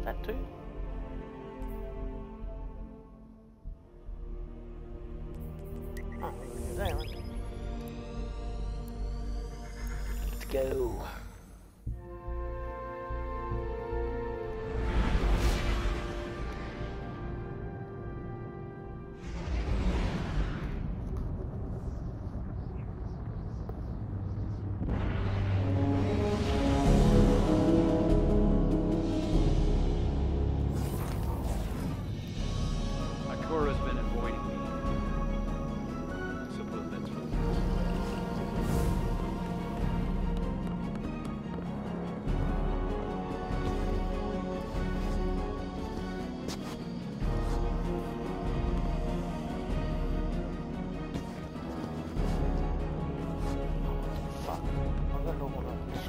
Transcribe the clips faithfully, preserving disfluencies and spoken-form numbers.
That too? Oh, look at that one. Let's go. Akura's been avoiding me. I suppose that's what Fuck. I got no more lights.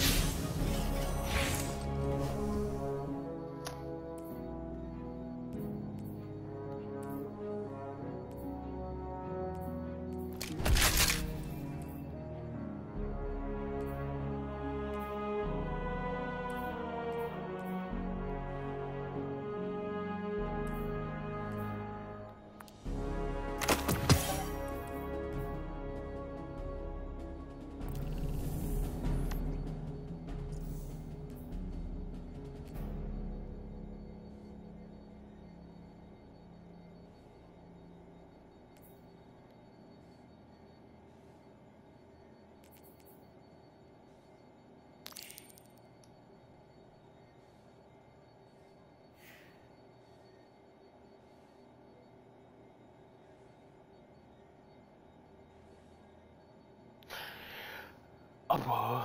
Oh, boy.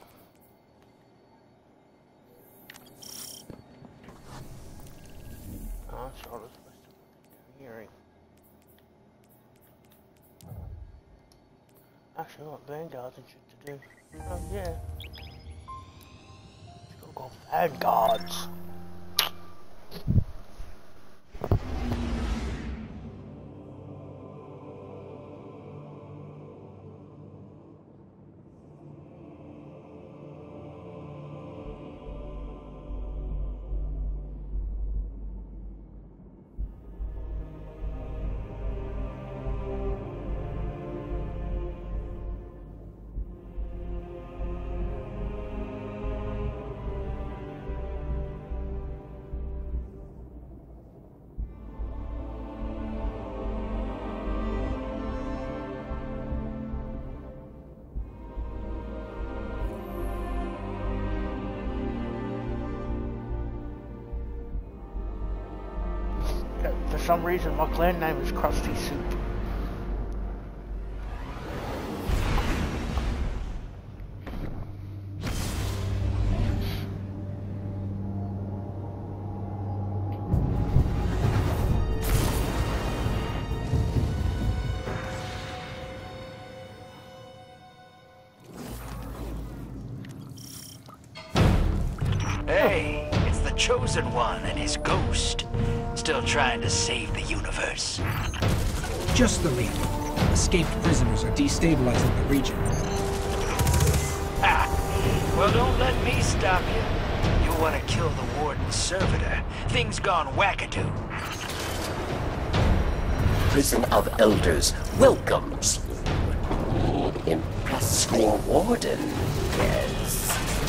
Oh, Charlotte's supposed to be hearing. Actually, I got vanguards and shit to do. Oh, yeah. Still got vanguards. For some reason, my clan name is Krusty Soup. Hey, it's the Chosen One and his ghost. Still trying to save the universe. Just the lead. Escaped prisoners are destabilizing the region. Ah, well, don't let me stop you. You want to kill the Warden Servitor. Things gone wackadoo. Prison of Elders welcomes you. Impress your Warden, yes.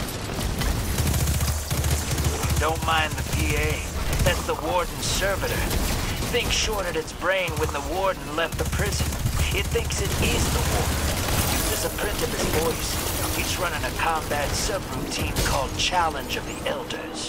Don't mind the P A. That's the Warden's servitor. Thing shorted its brain when the Warden left the prison. It thinks it is the Warden. Uses a print of his voice. He's running a combat subroutine called Challenge of the Elders.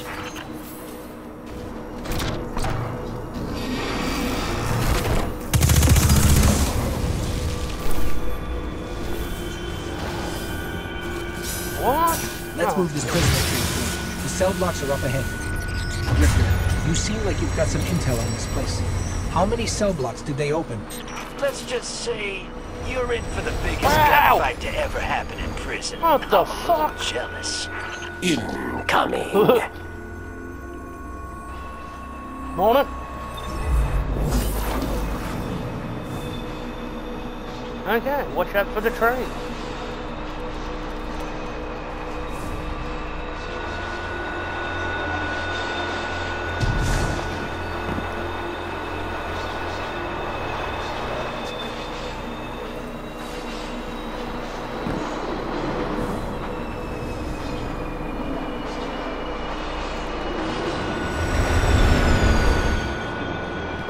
What? Let's Oh. move this prisoner train. The cell blocks are up ahead. Drifter, you seem like you've got some intel on this place. How many cell blocks did they open? Let's just say you're in for the biggest Wow. gunfight to ever happen in prison. What the I'm a little fuck? jealous. Incoming. Morning. Okay, watch out for the train.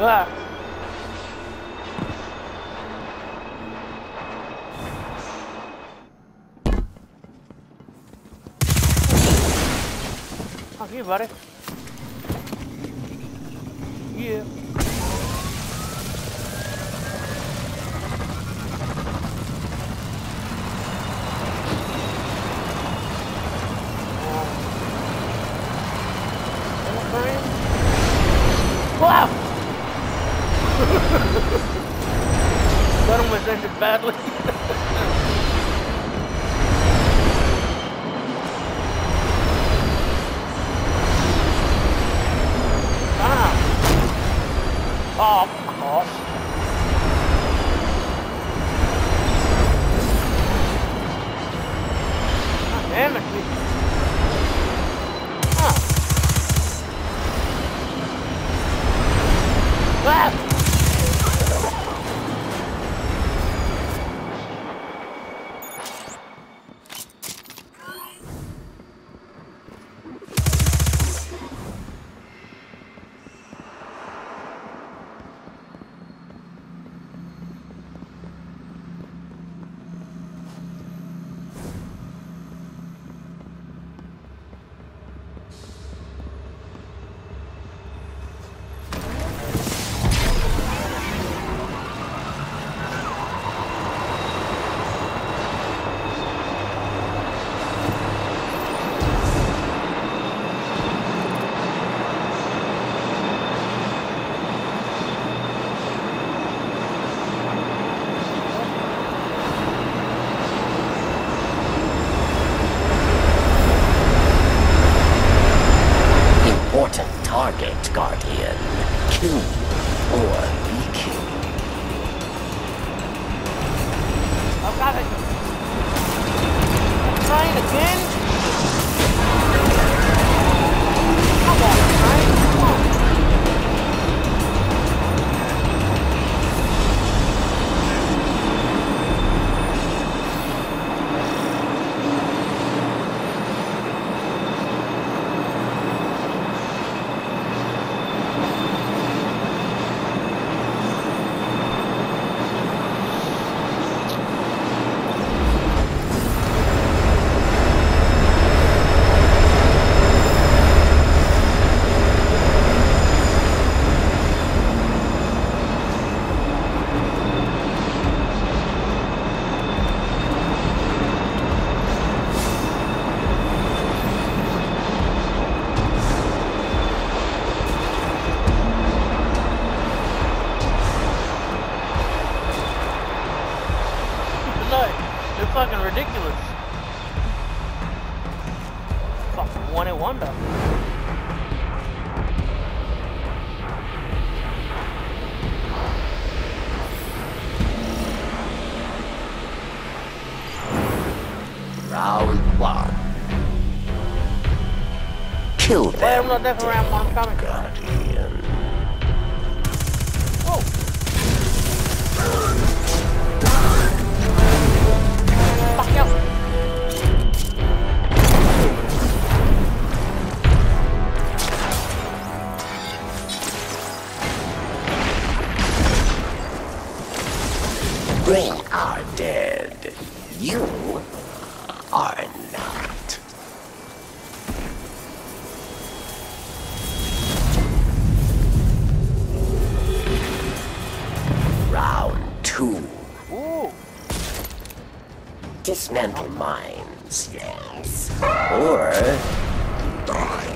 Ah. Fuck you, buddy. Yeah. Wow! That almost ended badly. ah. Oh, of course. God damn it, dude. Huh. Ah! Target, Guardian. Kill or be killed. I've got it. Trying again? Come on, Ryan. Come on. They're fucking ridiculous. Fucking one hit wonder. Round one. Kill them. Wait, I'm not there for round one. I'm coming. Guardian. Oh. Fuck you. They are dead. You are not. Round two. Ooh. Dismantle mines, yes. Or die.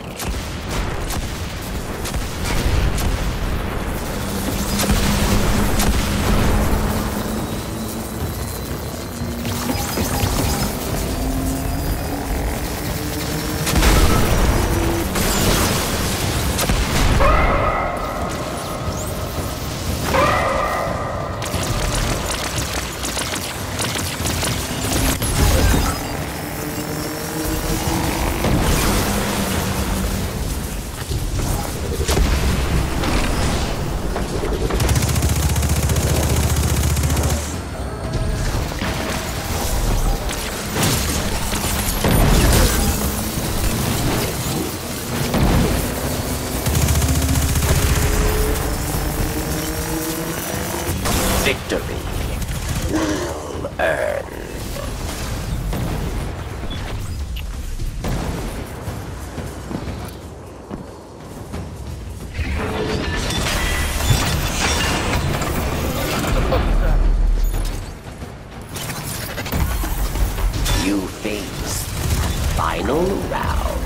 victory well earned. You face final round.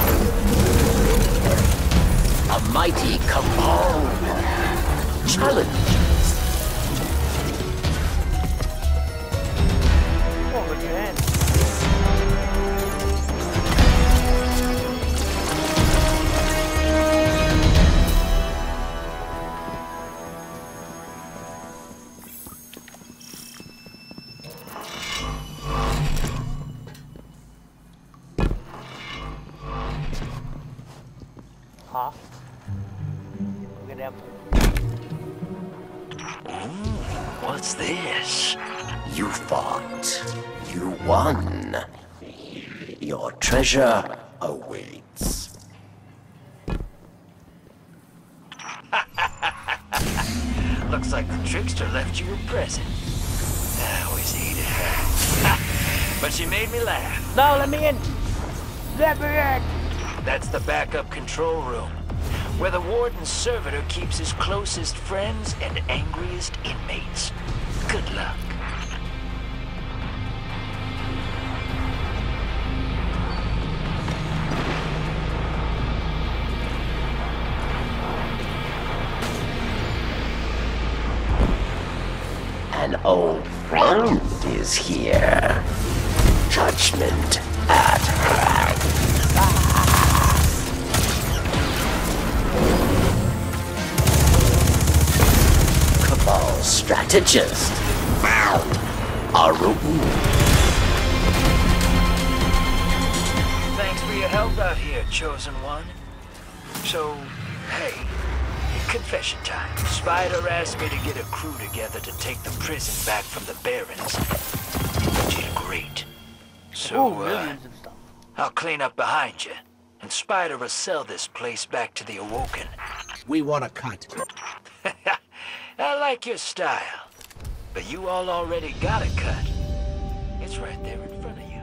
A mighty cabal challenges. Oh, look at that. Huh? Look at them. What's this? You fought. You won. Your treasure awaits. Looks like the trickster left you a present. I always hated her. But she made me laugh. No, let me in. Let me in. That's the backup control room, where the warden's servitor keeps his closest friends and angriest inmates. Good luck. An old friend is here. Judgment at hand. Cabal strategist. Aru. Thanks for your help out here, Chosen One. So, hey, confession time. Spider asked me to get a crew together to take the prison back from the Barons. You did great. So, Ooh, uh, millions and stuff. I'll clean up behind you, and Spider will sell this place back to the Awoken. We want a cut. I like your style, but you all already got a cut. It's right there in front of you.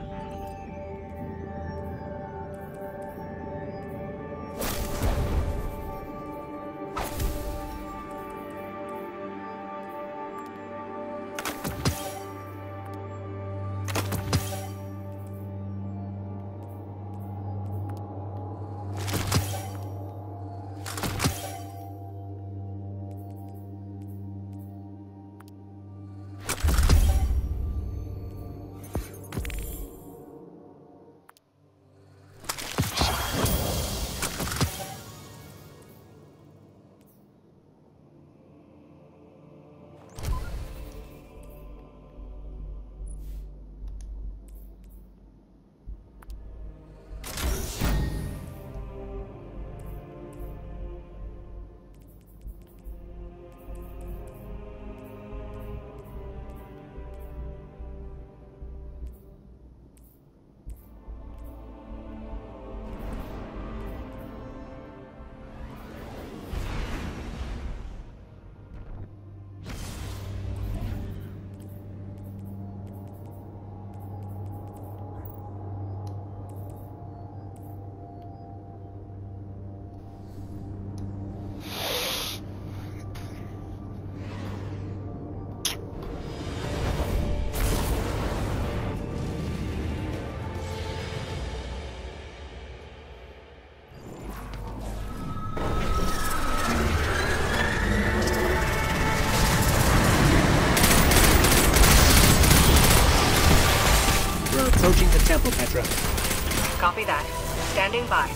Approaching the temple, Petra. Copy that. Standing by.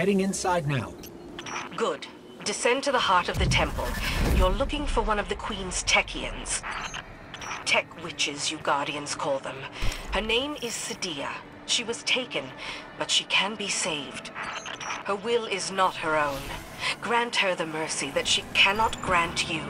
heading inside now. Good. Descend to the heart of the temple. You're looking for one of the Queen's Techians. Tech witches, you Guardians call them. Her name is Sadia. She was taken, but she can be saved. Her will is not her own. Grant her the mercy that she cannot grant you.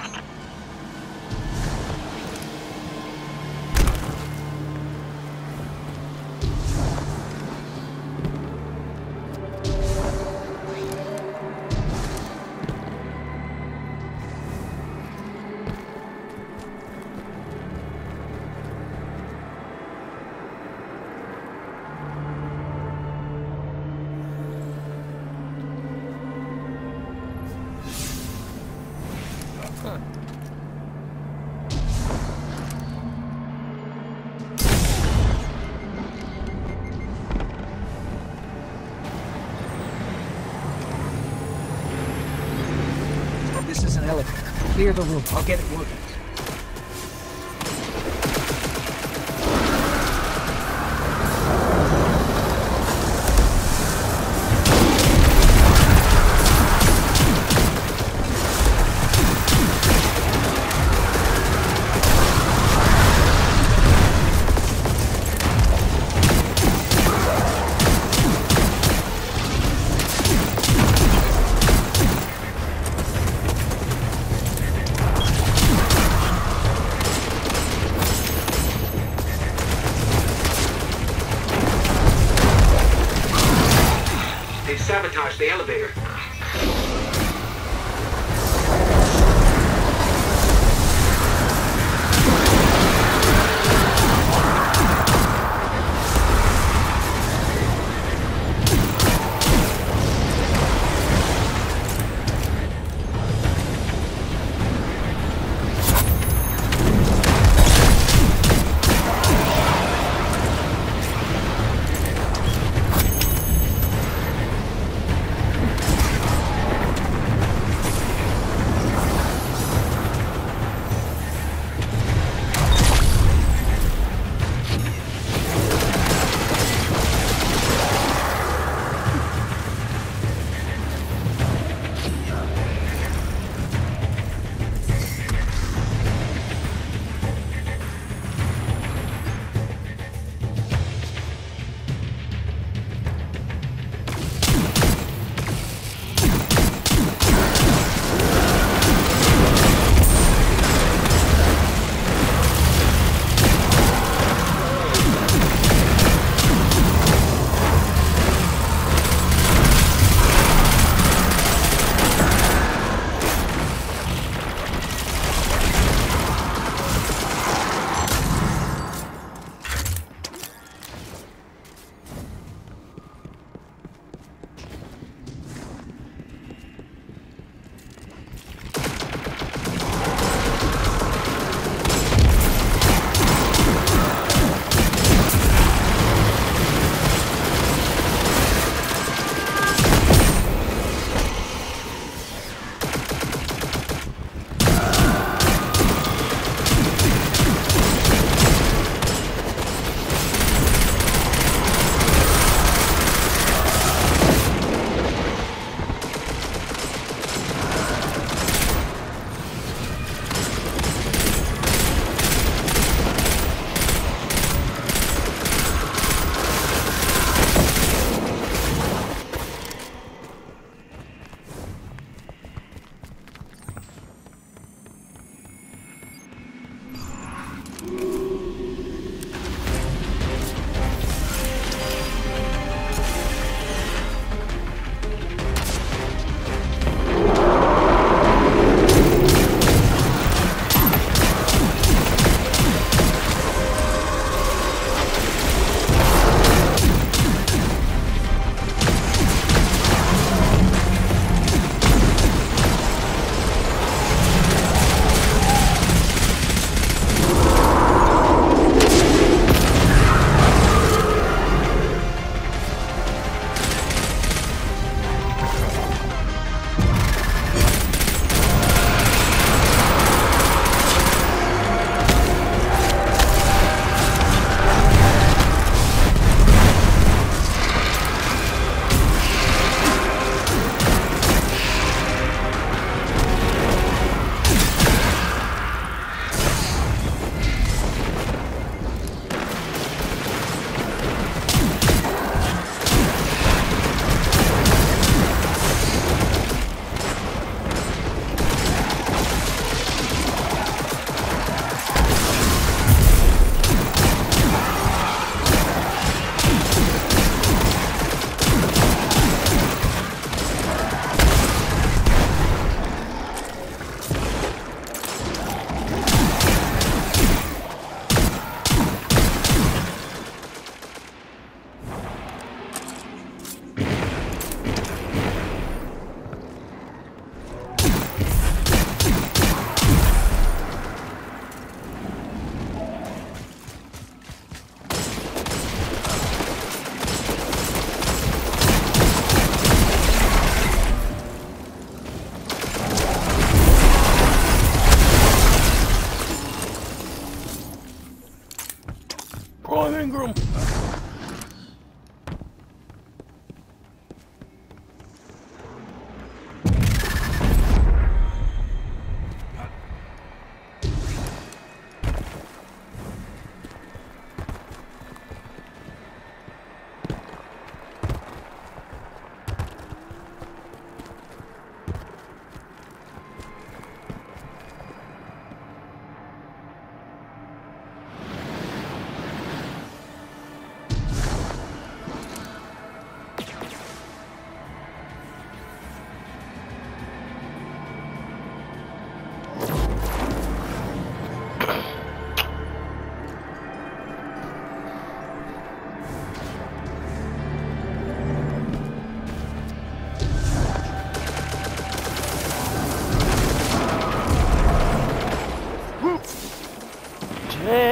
This is an elevator. Clear the room. I'll get it working.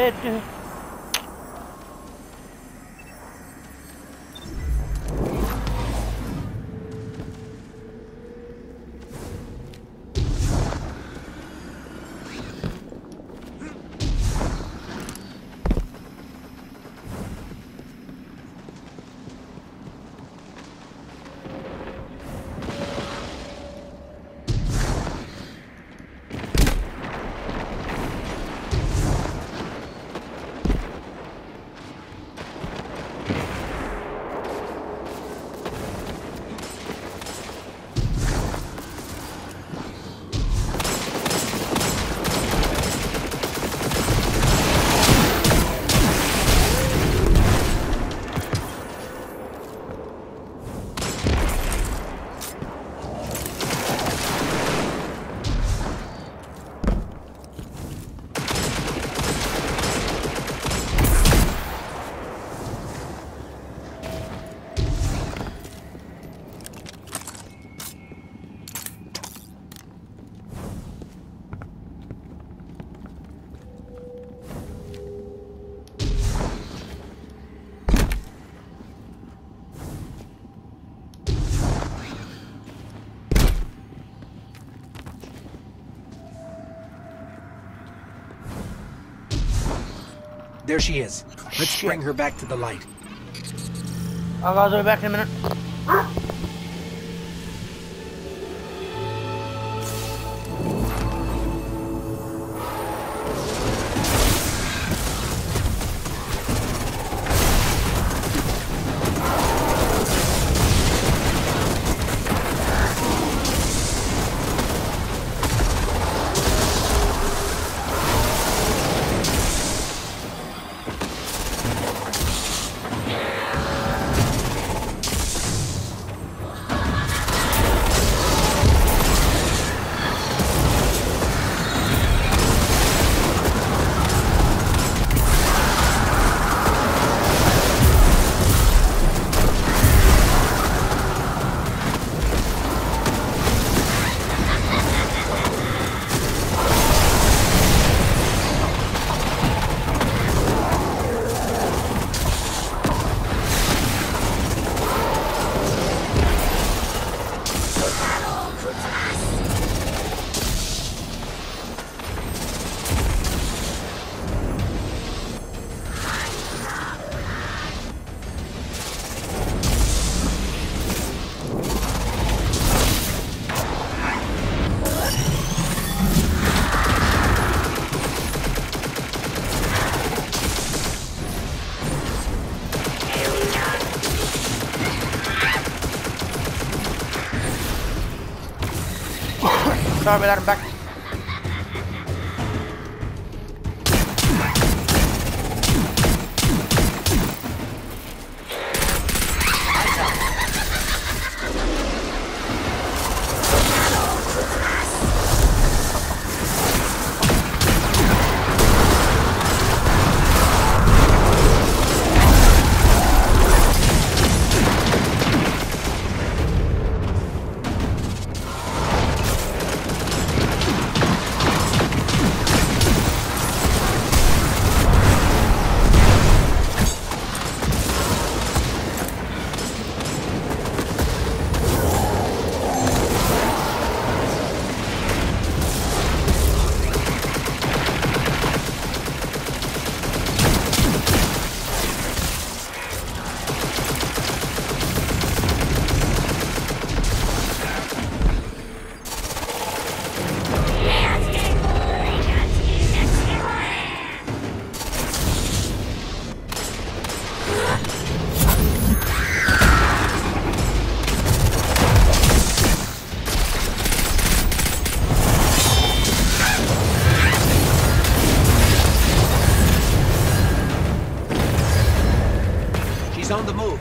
shit. There she is. Let's Shit. bring her back to the light. I'll be back in a minute. Sorry about that, I'm back. She's on the move.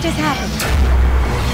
just happened?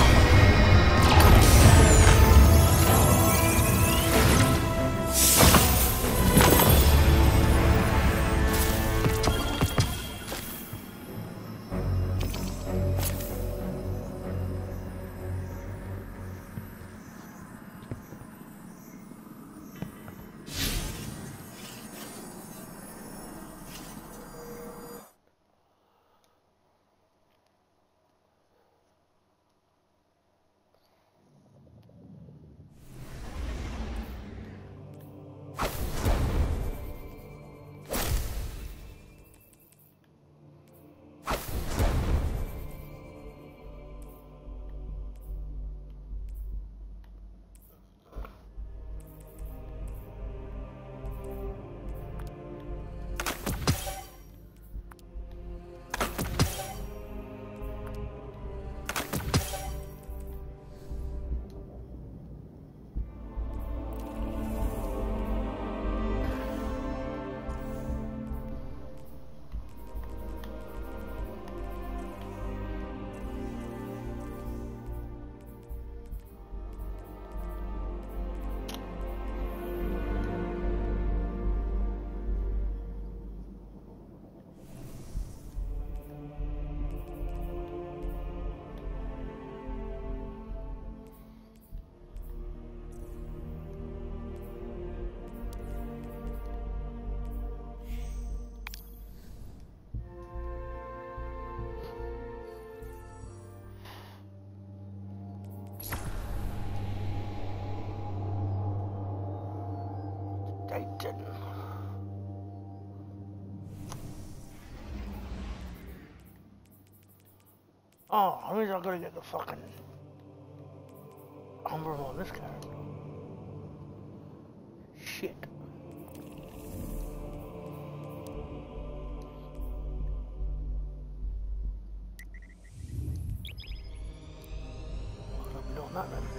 I didn't. Oh, I mean, I'm gonna get the fucking umber on this guy. Shit. I'm doing that then.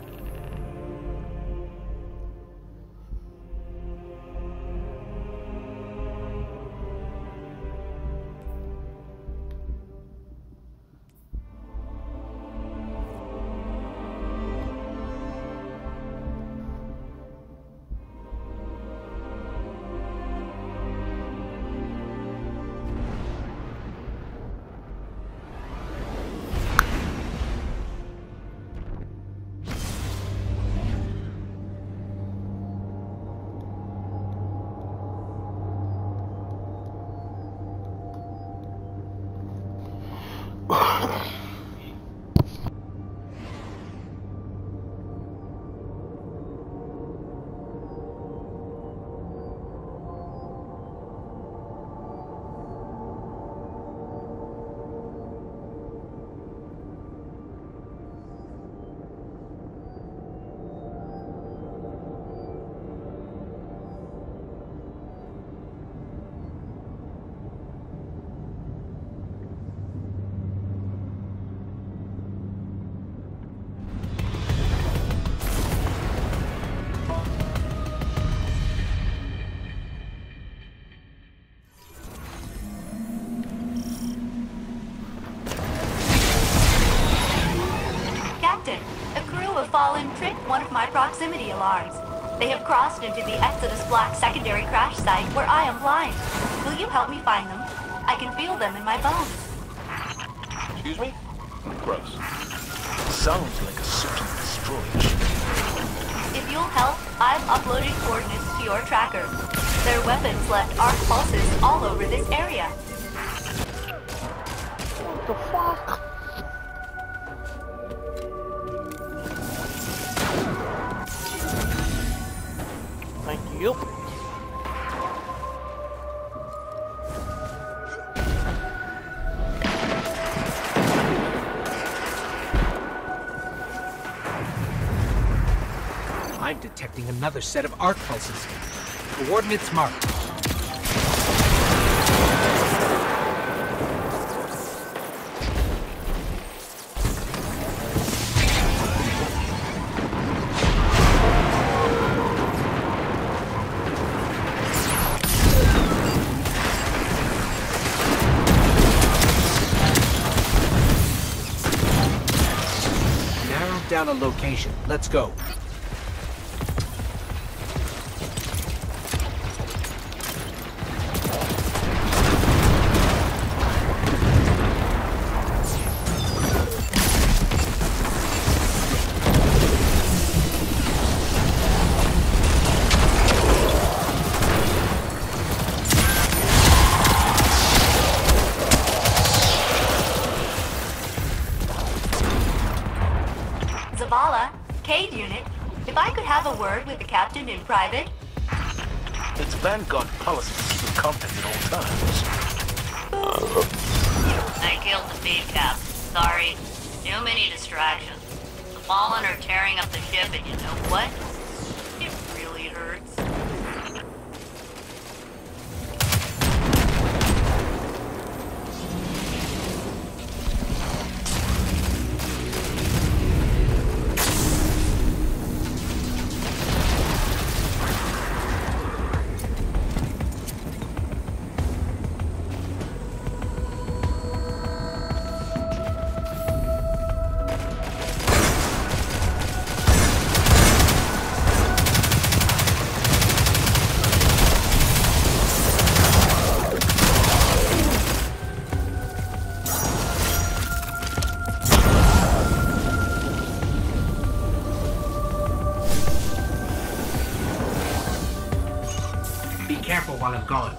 Fallen tripped one of my proximity alarms. They have crossed into the Exodus Black secondary crash site where I am blind. Will you help me find them? I can feel them in my bones. Excuse me? Gross. Sounds like a search and destroy. If you'll help, I'm uploading coordinates to your tracker. Their weapons left arc pulses all over this area. What the fuck? Thank you. I'm detecting another set of arc pulses. Coordinates marked. down a location. Let's go. Zavala, Cade Unit, if I could have a word with the captain in private. It's Vanguard policy to keep in contact at all times. I killed the feed cap. Sorry. Too many distractions. The Fallen are tearing up the ship, and you know what? It really hurts. Be careful while I'm gone.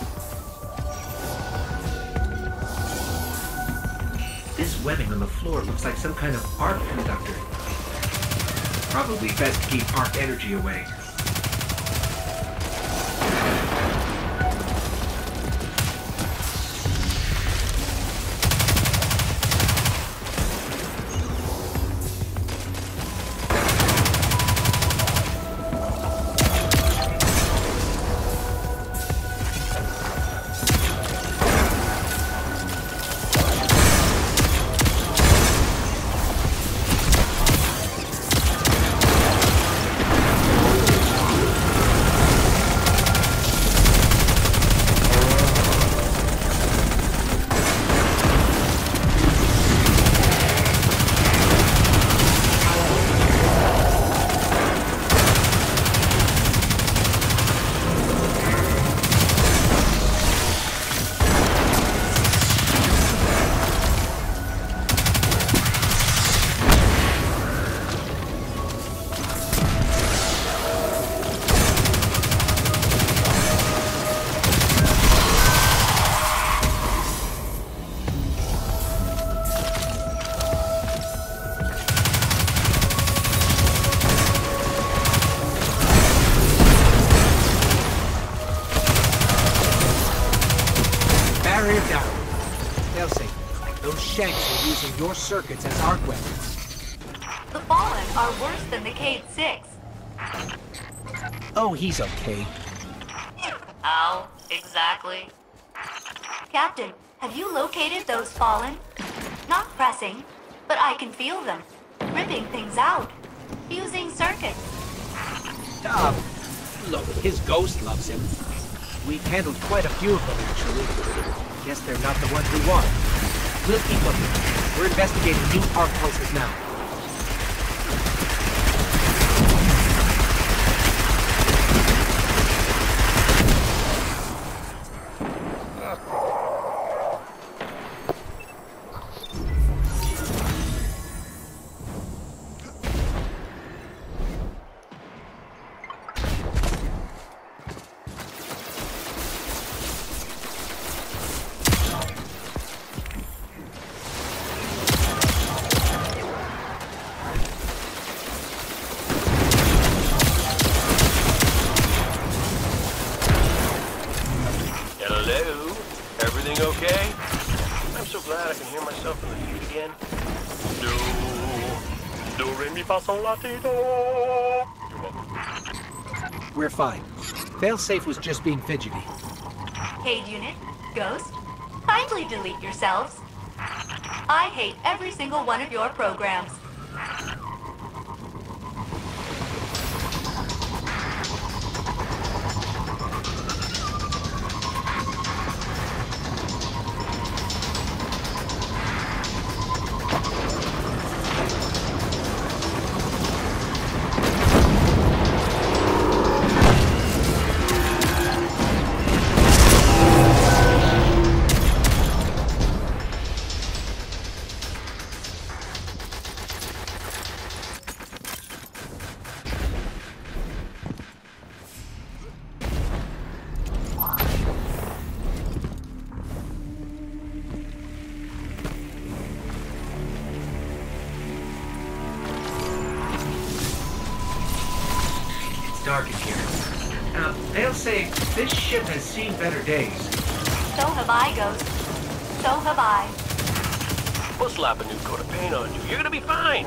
This webbing on the floor looks like some kind of arc conductor. Probably best to keep arc energy away. Barrier down. Failsafe, those shanks are using your circuits as arc weapons. The Fallen are worse than the Cade Six. Oh, he's okay. How exactly? Captain, have you located those Fallen? Not pressing, but I can feel them. Ripping things out. Fusing circuits. Ah, look, his ghost loves him. We've handled quite a few of them, actually. Guess they're not the ones we want. We'll keep looking. We're investigating new arc pulses now. Hello? Everything okay? I'm so glad I can hear myself in the feed again. Do, do, re, mi, fa, sol, la, ti, do. You're welcome. We're fine. Failsafe was just being fidgety. Cade Unit, Ghost, kindly delete yourselves. I hate every single one of your programs. Now, they'll say this ship has seen better days. So have I, Ghost. So have I. We'll slap a new coat of paint on you. You're gonna be fine.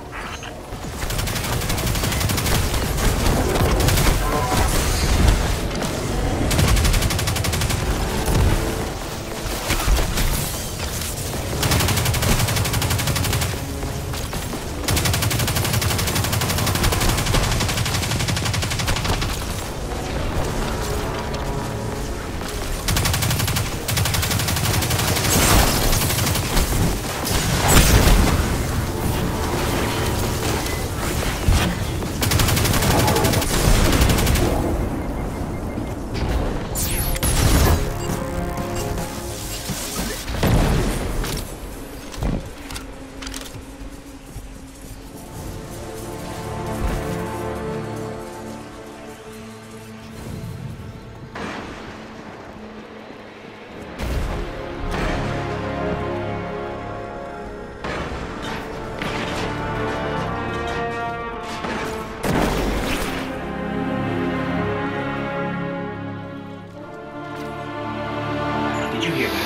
Did you hear that?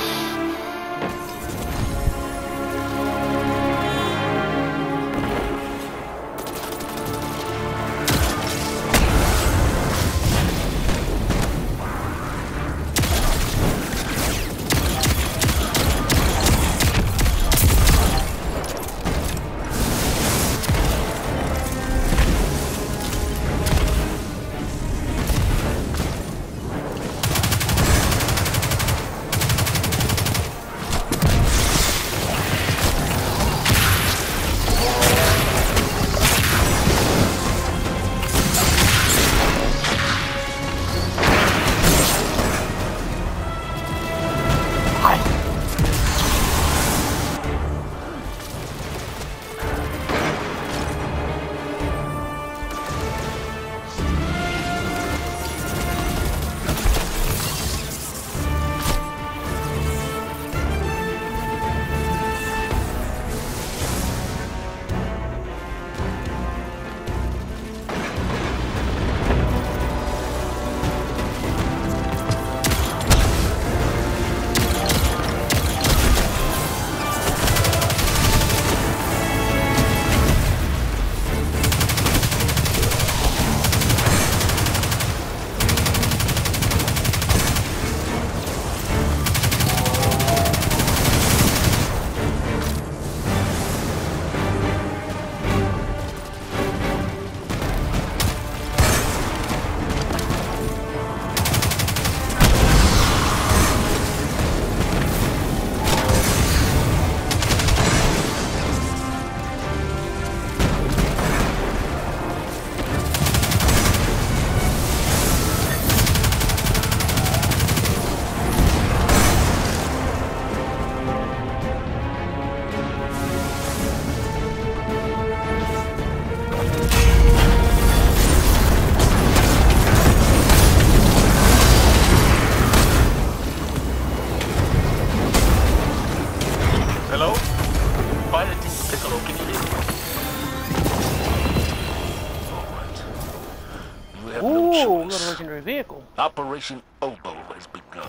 Vehicle. Operation Oboe has begun.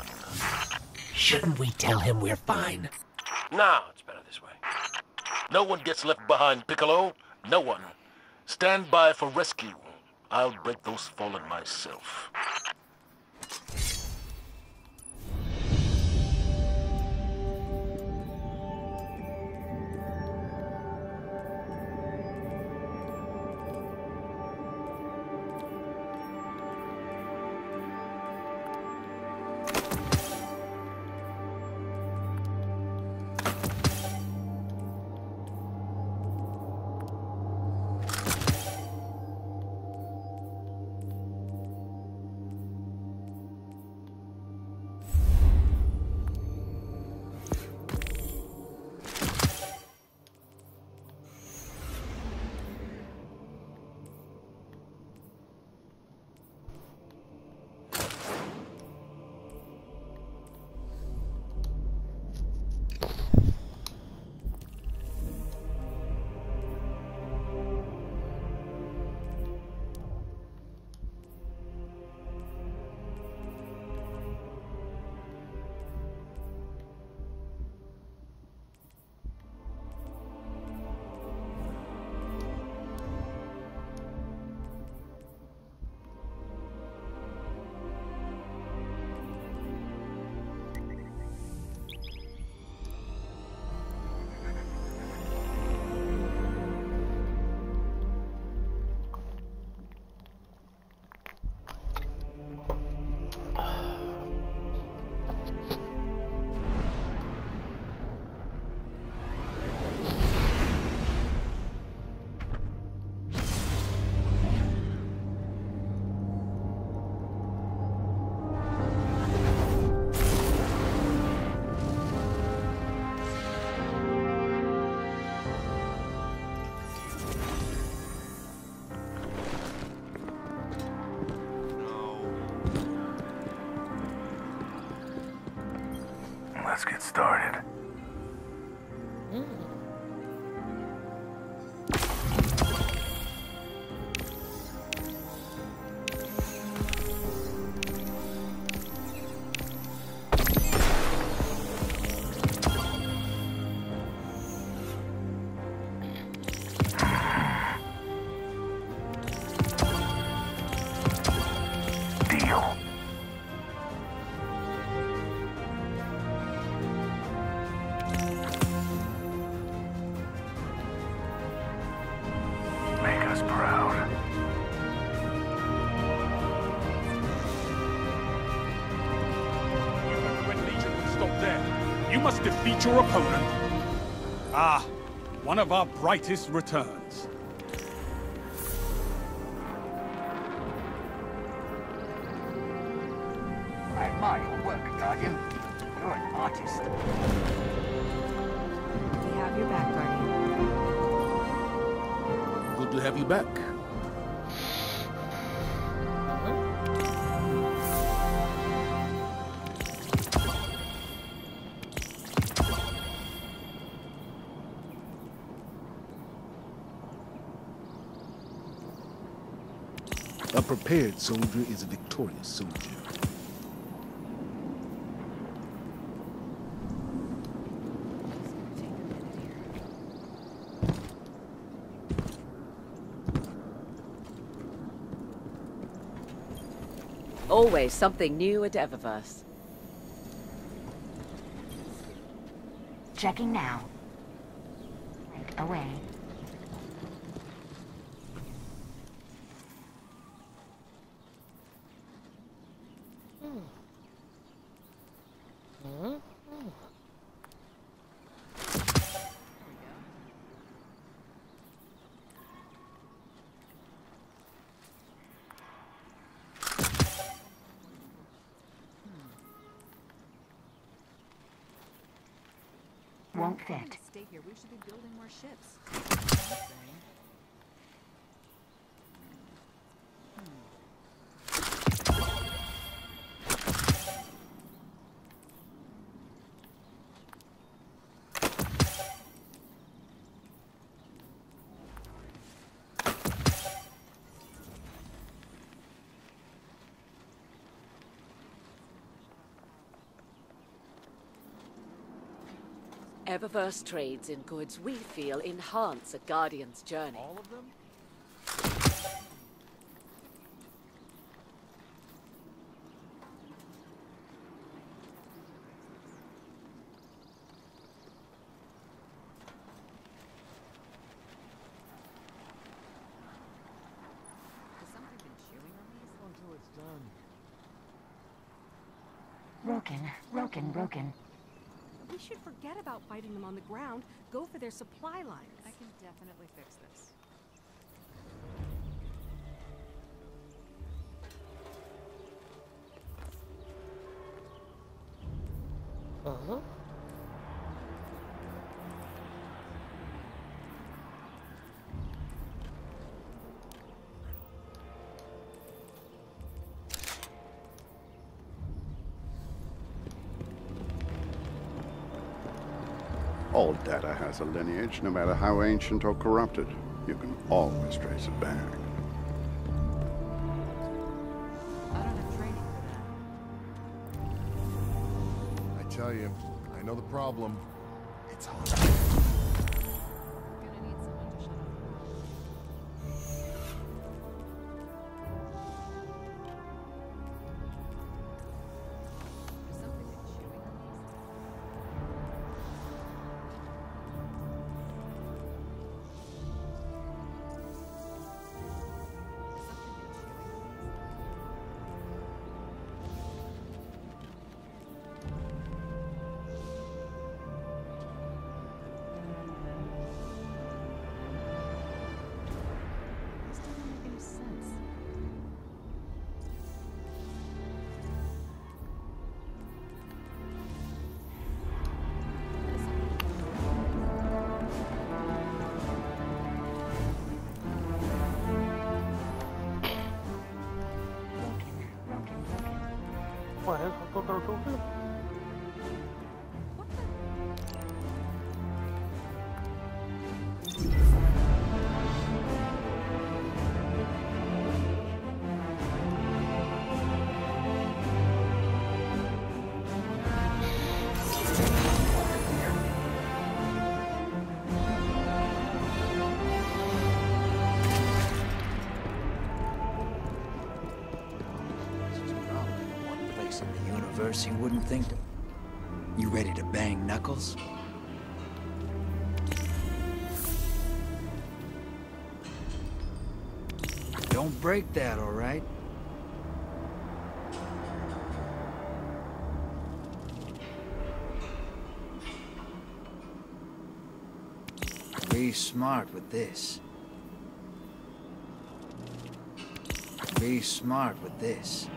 Shouldn't we tell him we're fine? No, it's better this way. No one gets left behind, Piccolo. No one. Stand by for rescue. I'll break those fallen myself. Let's get started. You must defeat your opponent. Ah, one of our brightest returns. I admire your work, Guardian. You're an artist. We have your back, Guardian. Good to have you back. A prepared soldier is a victorious soldier. Always something new at Eververse. Checking now. Away. Won't fit. Stay here. We should be building more ships. Eververse trades in goods we feel enhance a Guardian's journey. All of them? Has something been chewing on these? Until it's done. Broken, broken, broken. We should forget about fighting them on the ground. Go for their supply lines. I can definitely fix this. Uh-huh. All data has a lineage, no matter how ancient or corrupted. You can always trace it back. I don't have training for that. I tell you, I know the problem. It's hard. Gonna need someone to shut off the power. Has something been chewing on these? This doesn't make any sense. Well, I thought they were talking. place in the universe you wouldn't think to. You ready to bang Knuckles? Don't break that, all right? Be smart with this. Be smart with this.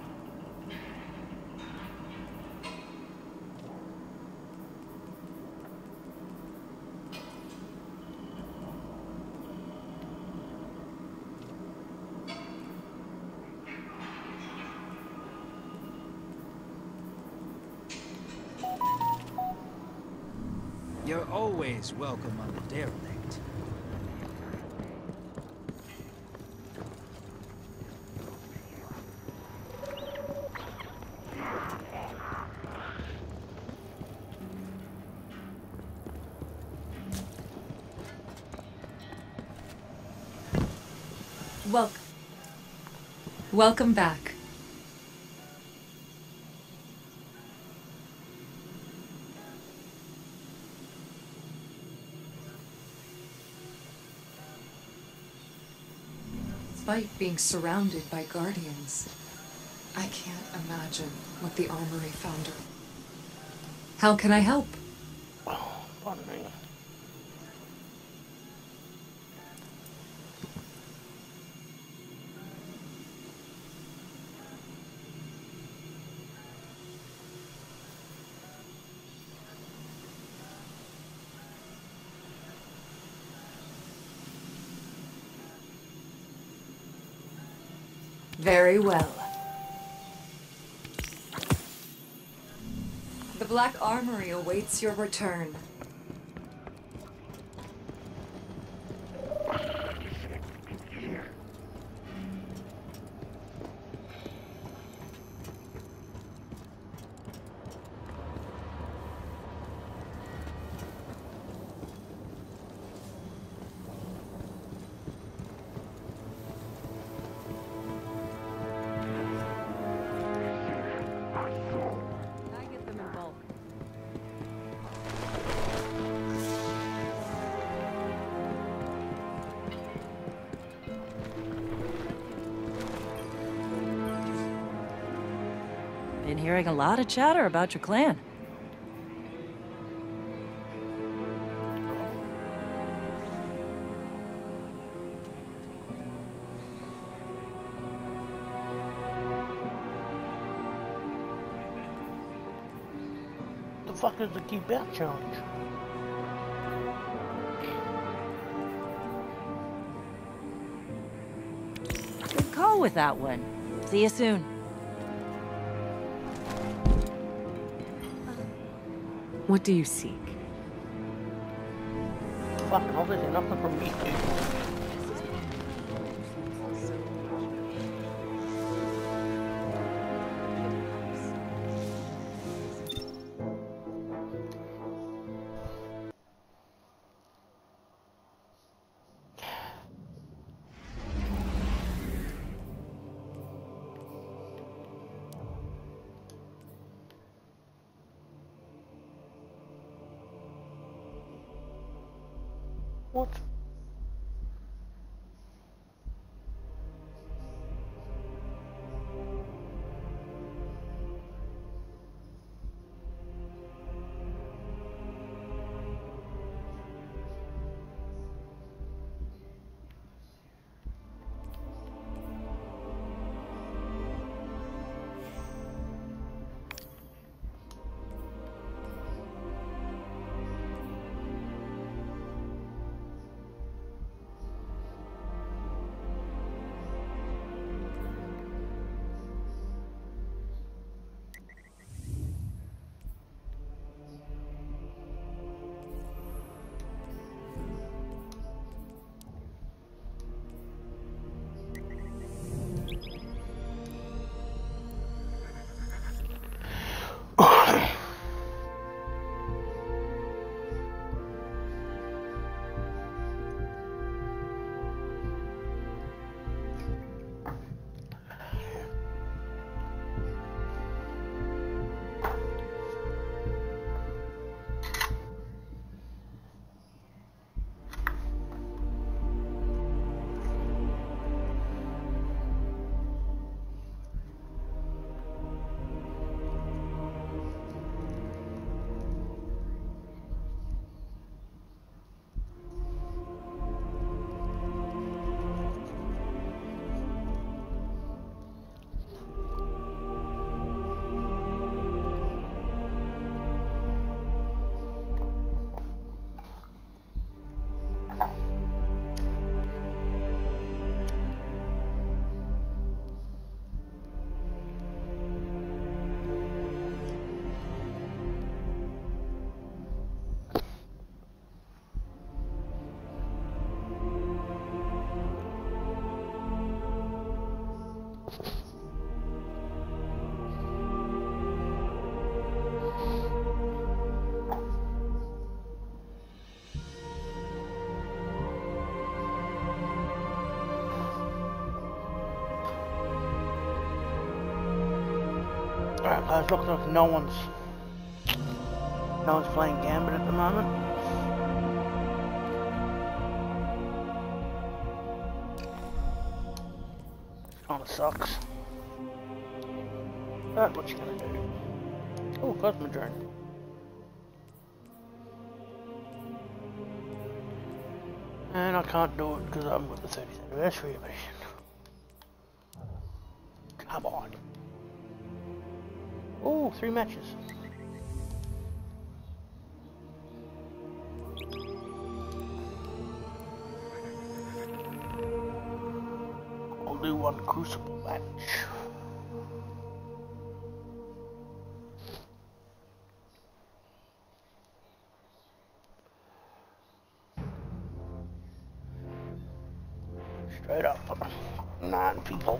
You're always welcome on the derelict. Welcome. Welcome back. Despite being surrounded by Guardians, I can't imagine what the Armory found. How can I help? Oh, pardon me. Very well. The Black Armory awaits your return. Been hearing a lot of chatter about your clan. The fuck is the keep out challenge? Good call with that one. See you soon. What do you seek? Fuck, all this is nothing from me, dude. What? Guys, looks like no one's no one's playing Gambit at the moment. Kinda sucks. But what you gonna do? Oh, Cosmodrome. And I can't do it because I'm with the thirtieth anniversary edition. Come on. Oh, three matches. I'll do one Crucible match. Straight up, nine people.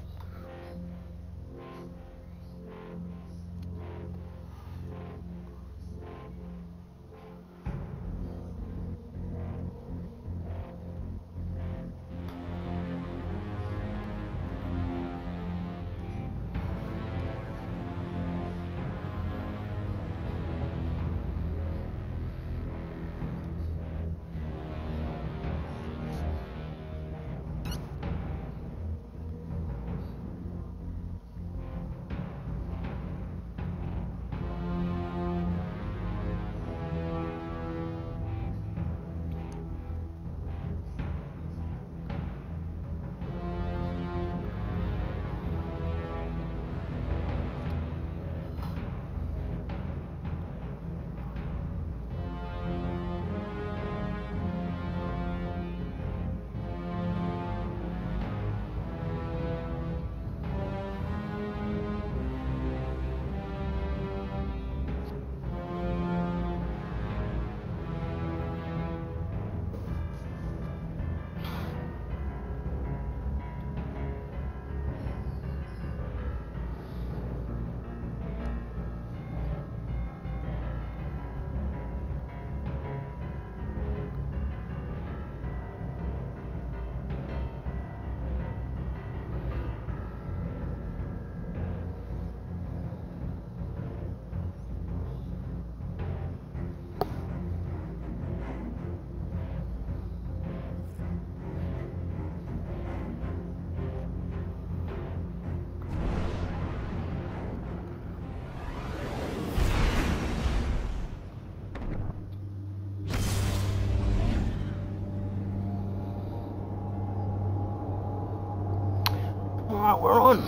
Alright, we're on.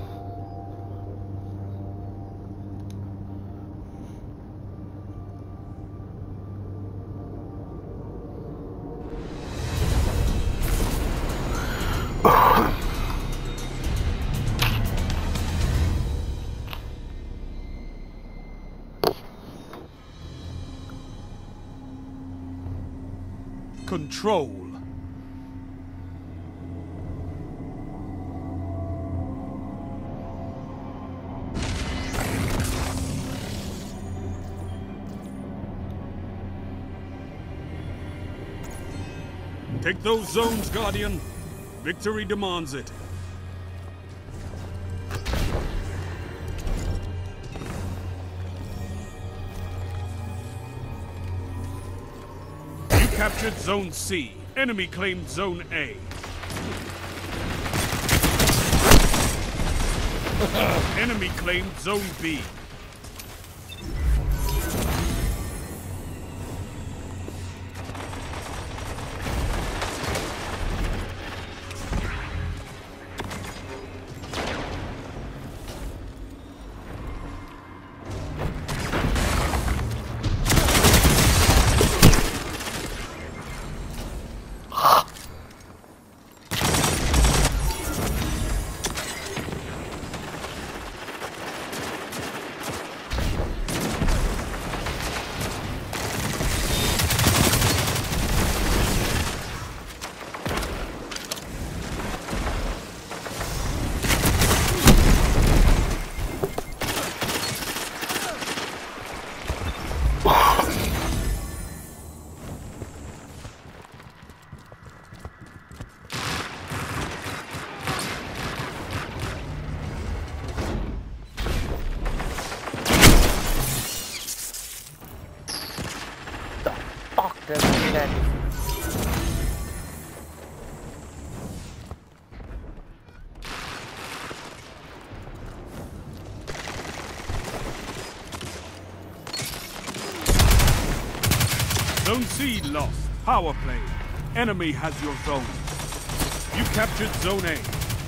Control. Take those zones, Guardian. Victory demands it. You captured Zone C. Enemy claimed Zone A. Enemy claimed Zone B. Doesn't check. Zone C lost. Power play. Enemy has your zone. You captured Zone A.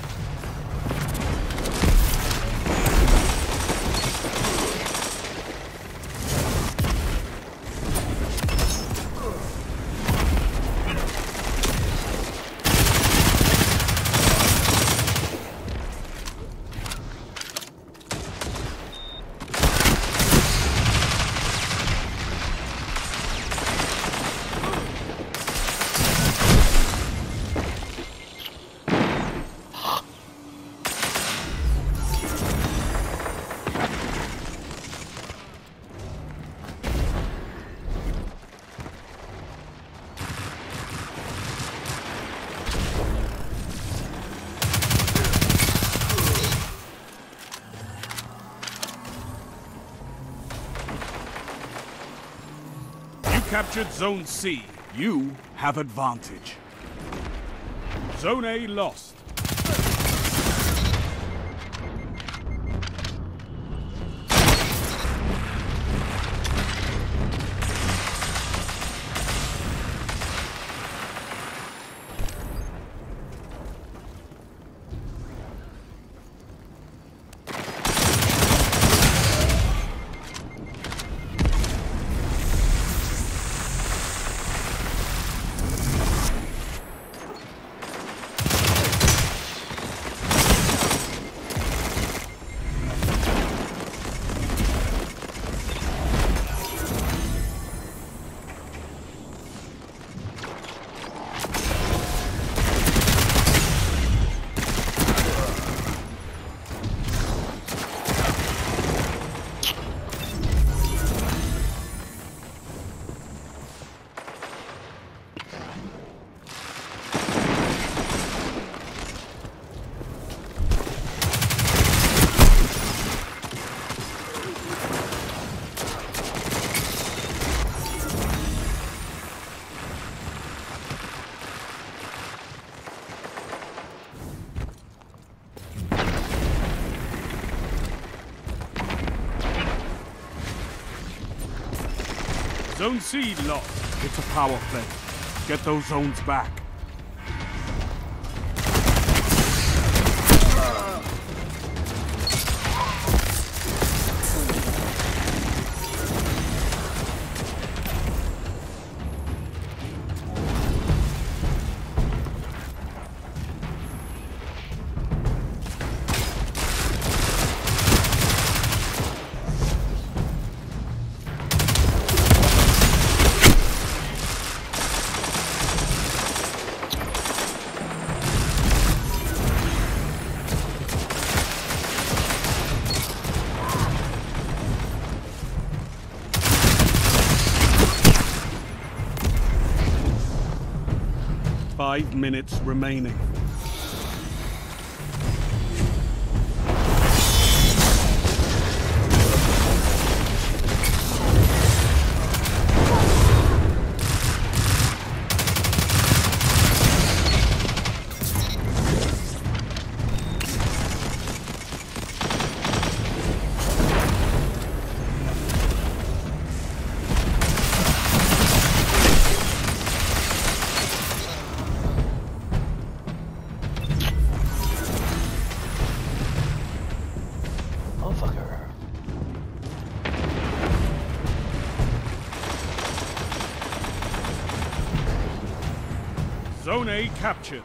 Captured Zone C. You have advantage. Zone A lost. Zone C lost. It's a power play. Get those zones back. Five minutes remaining. Zone A captured.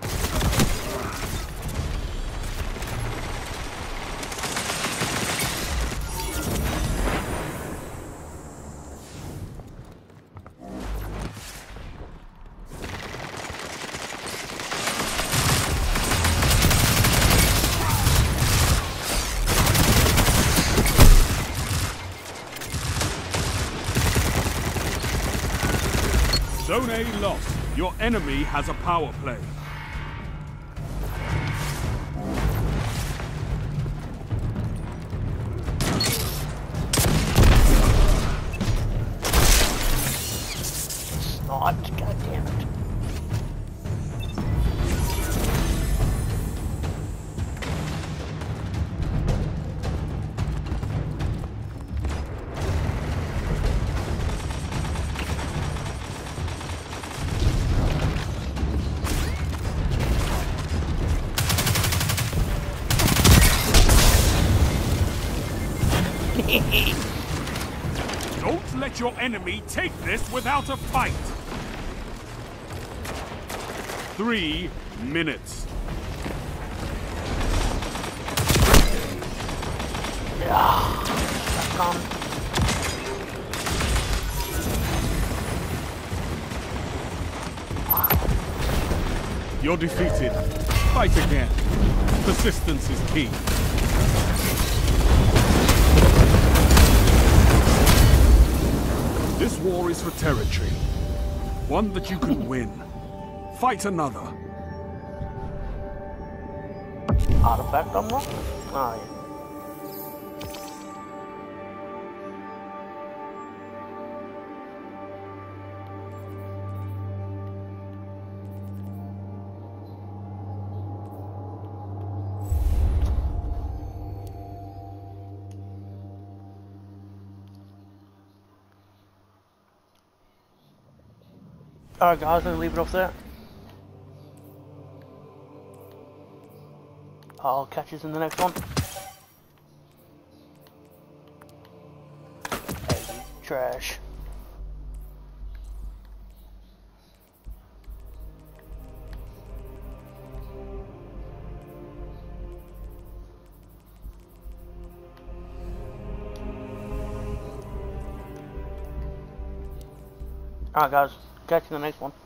Zone A lost. Your enemy has a power play. Snot. not. God damn it. Don't let your enemy take this without a fight. Three minutes. Yeah. Come. You're defeated. Fight again. Persistence is key. This war is for territory. One that you can win. Fight another. Artifact unlocked? Oh, yeah. Alright guys, I'm gonna leave it off there. I'll catch you in the next one. Hey, trash. Alright guys, catch you in the next one.